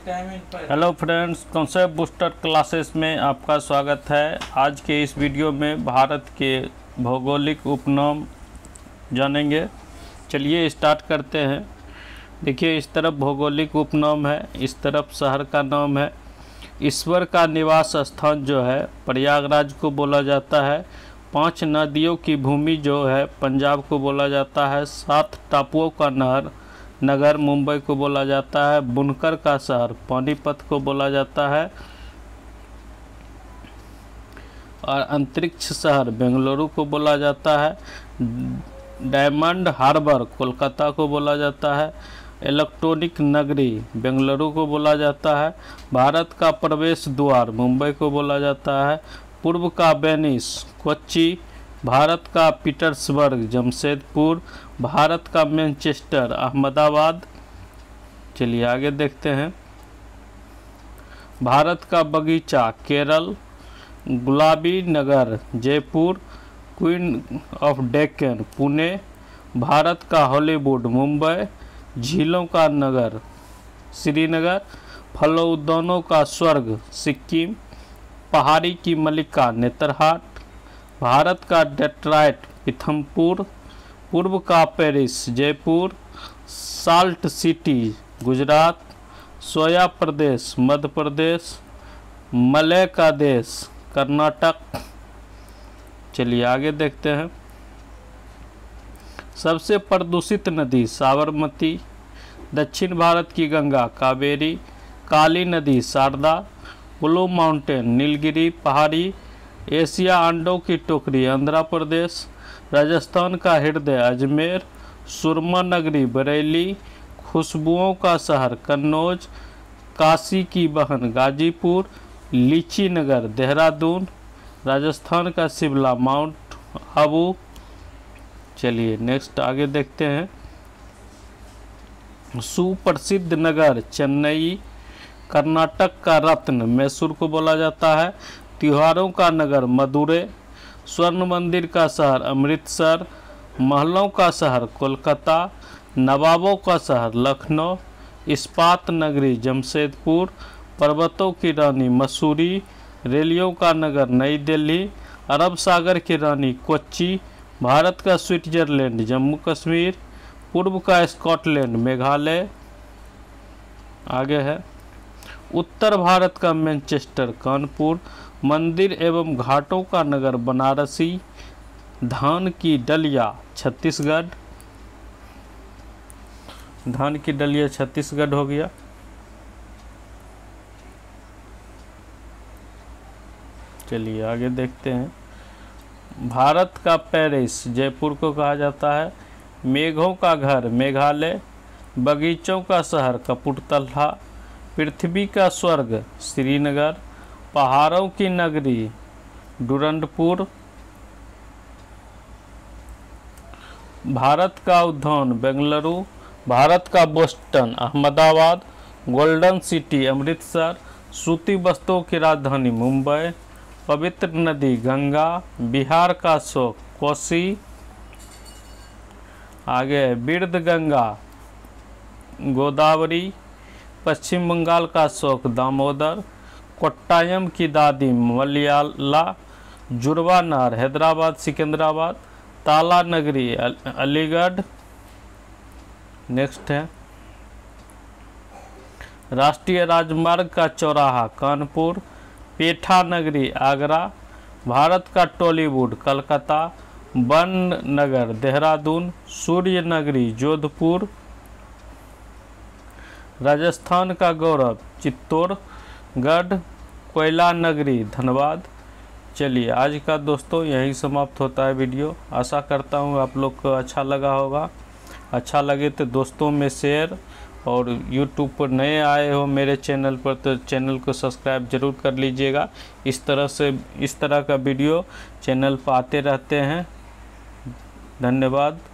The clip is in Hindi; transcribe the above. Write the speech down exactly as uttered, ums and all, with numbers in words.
Hello friends, concept booster classes में आपका स्वागत है। आज के इस वीडियो में भारत के भौगोलिक उपनाम जानेंगे। चलिए स्टार्ट करते हैं। देखिए, इस तरफ भौगोलिक उपनाम है, इस तरफ शहर का नाम है। ईश्वर का निवास स्थान जो है प्रयागराज को बोला जाता है। पांच नदियों की भूमि जो है पंजाब को बोला जाता है। सात टापुओं का नहर नगर मुंबई को बोला जाता है। बुनकर का शहर पानीपत को बोला जाता है और अंतरिक्ष शहर बेंगलुरु को बोला जाता है। डायमंड हार्बर कोलकाता को बोला जाता है। इलेक्ट्रॉनिक नगरी बेंगलुरु को बोला जाता है। भारत का प्रवेश द्वार मुंबई को बोला जाता है। पूर्व का वेनिस कोच्चि, भारत का पीटर्सबर्ग जमशेदपुर, भारत का मैनचेस्टर अहमदाबाद। चलिए आगे देखते हैं। भारत का बगीचा केरल, गुलाबी नगर जयपुर, क्वीन ऑफ डेक्कन पुणे, भारत का हॉलीवुड मुंबई, झीलों का नगर श्रीनगर, फलों उद्यानों का स्वर्ग सिक्किम, पहाड़ी की मलिका नेतरहाट, भारत का डेट्रॉइट पीथमपुर, पूर्व का Paris Jaipur, salt city Gujarat, soya प्रदेश मध्य प्रदेश, मलय का देश कर्नाटक। चलिए आगे देखते हैं। सबसे प्रदूषित नदी साबरमती, दक्षिण भारत की गंगा कावेरी, काली नदी शारदा, ब्लू माउंटेन नीलगिरी पहाड़ी, एशिया अंडों की टोकरी आंध्र प्रदेश, राजस्थान का हृदय अजमेर, सुरमा नगरी बरेली, खुशबुओं का शहर कन्नौज, काशी की बहन गाजीपुर, लीची नगर देहरादून, राजस्थान का शिमला माउंट आबू। चलिए नेक्स्ट आगे देखते हैं। सुप्रसिद्ध नगर चेन्नई, कर्नाटक का रत्न मैसूर को बोला जाता है। त्योहारों का नगर मदुरै, स्वर्ण मंदिर का शहर अमृतसर, महलों का शहर कोलकाता, नवाबों का शहर लखनऊ, इस्पात नगरी जमशेदपुर, पर्वतों की रानी मसूरी, रेलियों का नगर नई दिल्ली, अरब सागर की रानी कोच्चि, भारत का स्विट्जरलैंड जम्मू कश्मीर, पूर्व का स्कॉटलैंड मेघालय। आगे है उत्तर भारत का मैनचेस्टर कानपुर, मंदिर एवं घाटों का नगर बनारसी, धान की डलिया छत्तीसगढ़। धान की डलिया छत्तीसगढ़ हो गया। चलिए आगे देखते हैं। भारत का पेरिस जयपुर को कहा जाता है। मेघों का घर मेघालय, बगीचों का शहर कपूरथला, पृथ्वी का स्वर्ग श्रीनगर, पहाड़ों की नगरी डूरंडपुर, भारत का उद्यान बेंगलुरु, भारत का Boston Ahmedabad, golden city Amritsar, सूती वस्त्रों की राजधानी मुंबई, पवित्र नदी गंगा, बिहार का शोक कोसी। आगे बिरध गंगा गोदावरी, पश्चिम बंगाल का शोक दामोदर, कोट्टायम की दादी मलयाला, जुड़वा नहर हैदराबाद सिकंदराबाद, ताला नगरी अलीगढ़। नेक्स्ट है राष्ट्रीय राजमार्ग का चौराहा कानपुर, पेठा नगरी आगरा, भारत का टॉलीवुड कलकत्ता, वन नगर देहरादून, सूर्य नगरी जोधपुर, राजस्थान का गौरव चित्तौड़गढ़, कोयला नगरी धनबाद। चलिए आज का दोस्तों यही समाप्त होता है वीडियो। आशा करता हूँ आप लोग को अच्छा लगा होगा। अच्छा लगे तो दोस्तों में शेयर, और यूट्यूब पर नए आए हो मेरे चैनल पर तो चैनल को सब्सक्राइब जरूर कर लीजिएगा। इस तरह से इस तरह का वीडियो चैनल पर आते रहते हैं। धन्यवाद।